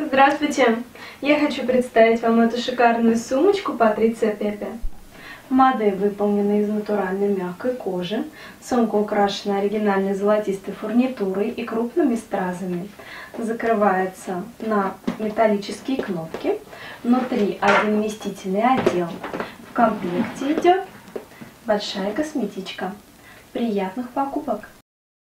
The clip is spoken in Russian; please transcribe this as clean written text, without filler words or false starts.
Здравствуйте! Я хочу представить вам эту шикарную сумочку Патриция Пепе. Модель выполнена из натуральной мягкой кожи. Сумка украшена оригинальной золотистой фурнитурой и крупными стразами. Закрывается на металлические кнопки. Внутри один вместительный отдел. В комплекте идет большая косметичка. Приятных покупок!